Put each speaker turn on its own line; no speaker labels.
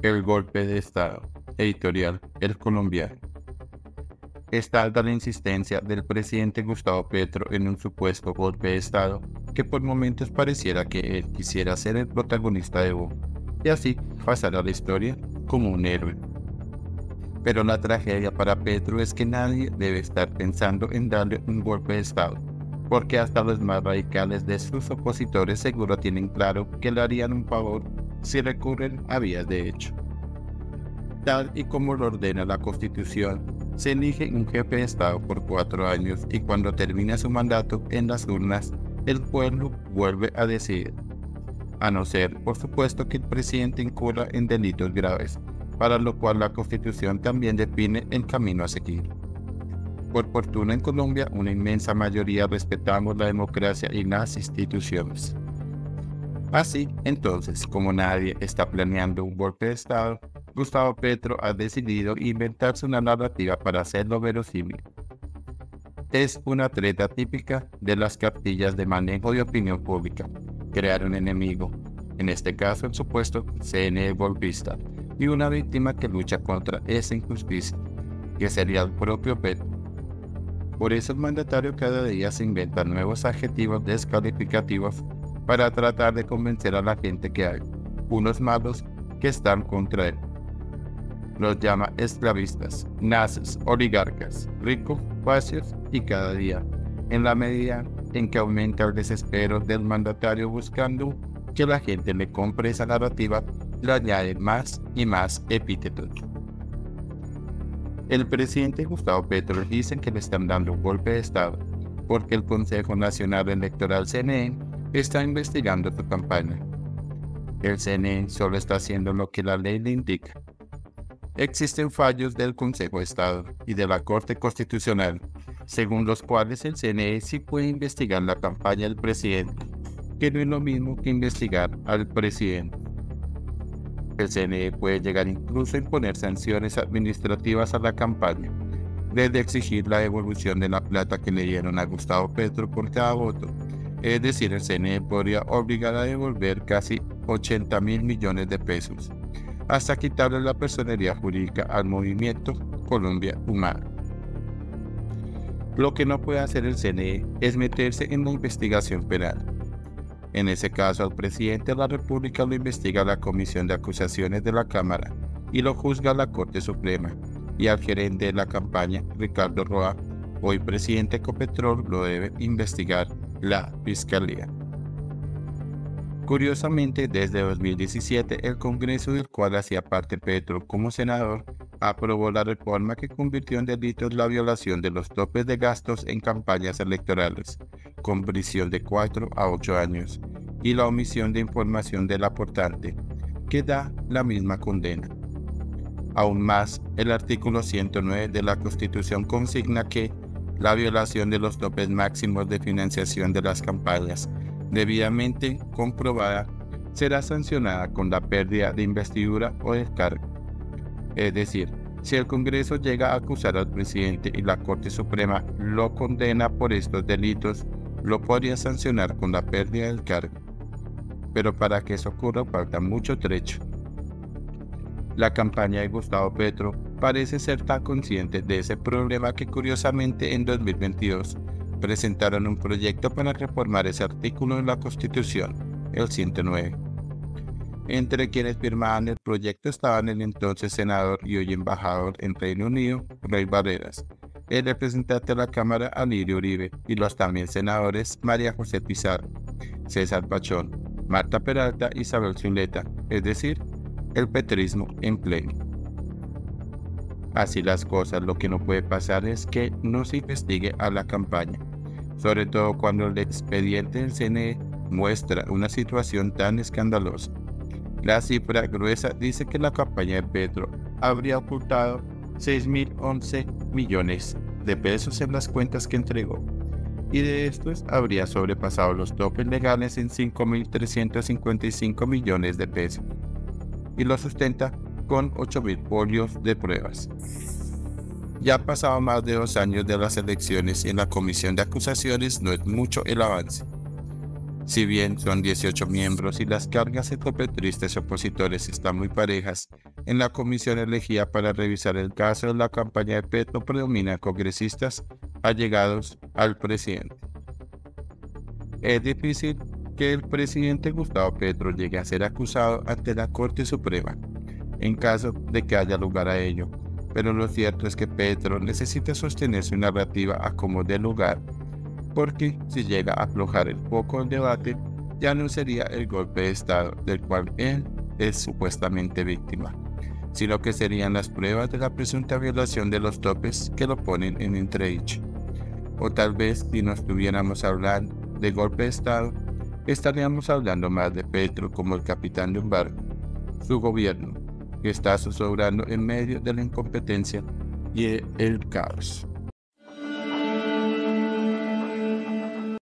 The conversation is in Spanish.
El golpe de Estado. Editorial El Colombiano. Está alta la insistencia del presidente Gustavo Petro en un supuesto golpe de Estado que por momentos pareciera que él quisiera ser el protagonista de Evo y así pasar a la historia como un héroe. Pero la tragedia para Petro es que nadie debe estar pensando en darle un golpe de Estado, porque hasta los más radicales de sus opositores seguro tienen claro que le harían un favor si recurren a vías de hecho. Tal y como lo ordena la Constitución, se elige un jefe de Estado por 4 años y cuando termina su mandato en las urnas, el pueblo vuelve a decidir. A no ser, por supuesto, que el presidente incurra en delitos graves, para lo cual la Constitución también define el camino a seguir. Por fortuna en Colombia, una inmensa mayoría respetamos la democracia y las instituciones. Así, entonces, como nadie está planeando un golpe de Estado, Gustavo Petro ha decidido inventarse una narrativa para hacerlo verosímil. Es una treta típica de las cartillas de manejo de opinión pública, crear un enemigo, en este caso el supuesto CNE golpista, y una víctima que lucha contra esa injusticia, que sería el propio Petro. Por eso el mandatario cada día se inventa nuevos adjetivos descalificativos para tratar de convencer a la gente que hay unos malos que están contra él. Los llama esclavistas, nazis, oligarcas, ricos, facios y cada día, en la medida en que aumenta el desespero del mandatario buscando que la gente le compre esa narrativa, le añade más y más epítetos. El presidente Gustavo Petro dice que le están dando un golpe de Estado porque el Consejo Nacional Electoral CNE está investigando su campaña. El CNE solo está haciendo lo que la ley le indica. Existen fallos del Consejo de Estado y de la Corte Constitucional, según los cuales el CNE sí puede investigar la campaña del presidente, que no es lo mismo que investigar al presidente. El CNE puede llegar incluso a imponer sanciones administrativas a la campaña, desde exigir la devolución de la plata que le dieron a Gustavo Petro por cada voto. Es decir, el CNE podría obligar a devolver casi 80.000 millones de pesos, hasta quitarle la personería jurídica al movimiento Colombia Humana. Lo que no puede hacer el CNE es meterse en la investigación penal. En ese caso, al presidente de la República lo investiga la Comisión de Acusaciones de la Cámara y lo juzga la Corte Suprema, y al gerente de la campaña, Ricardo Roa, hoy presidente de Ecopetrol, lo debe investigar la Fiscalía. Curiosamente, desde 2017, el Congreso del cual hacía parte Petro como senador, aprobó la reforma que convirtió en delitos la violación de los topes de gastos en campañas electorales, con prisión de 4 a 8 años, y la omisión de información del aportante, que da la misma condena. Aún más, el artículo 109 de la Constitución consigna que la violación de los topes máximos de financiación de las campañas, debidamente comprobada, será sancionada con la pérdida de investidura o del cargo. Es decir, si el Congreso llega a acusar al presidente y la Corte Suprema lo condena por estos delitos, lo podría sancionar con la pérdida del cargo. Pero para que eso ocurra falta mucho trecho. La campaña de Gustavo Petro parece ser tan consciente de ese problema que curiosamente en 2022 presentaron un proyecto para reformar ese artículo de la Constitución, el 109. Entre quienes firmaban el proyecto estaban el entonces senador y hoy embajador en Reino Unido, Rey Barreras, el representante de la Cámara, Alirio Uribe, y los también senadores María José Pizarro, César Pachón, Marta Peralta y Isabel Zuleta, es decir, el petrismo en pleno. Así las cosas, lo que no puede pasar es que no se investigue a la campaña, sobre todo cuando el expediente del CNE muestra una situación tan escandalosa. La cifra gruesa dice que la campaña de Petro habría ocultado 6.011 millones de pesos en las cuentas que entregó, y de estos habría sobrepasado los topes legales en 5.355 millones de pesos, y lo sustenta con 8.000 folios de pruebas. Ya han pasado más de 2 años de las elecciones y en la comisión de acusaciones no es mucho el avance. Si bien son 18 miembros y las cargas entre petristas y opositores están muy parejas, en la comisión elegida para revisar el caso de la campaña de Petro predominan congresistas allegados al presidente. Es difícil que el presidente Gustavo Petro llegue a ser acusado ante la Corte Suprema, en caso de que haya lugar a ello, pero lo cierto es que Petro necesita sostener su narrativa a como dé lugar, porque si llega a aflojar el foco del debate, ya no sería el golpe de Estado del cual él es supuestamente víctima, sino que serían las pruebas de la presunta violación de los topes que lo ponen en entredicho. O tal vez si no estuviéramos hablando de golpe de Estado, estaríamos hablando más de Petro como el capitán de un barco, su gobierno, que está zozobrando en medio de la incompetencia y el caos.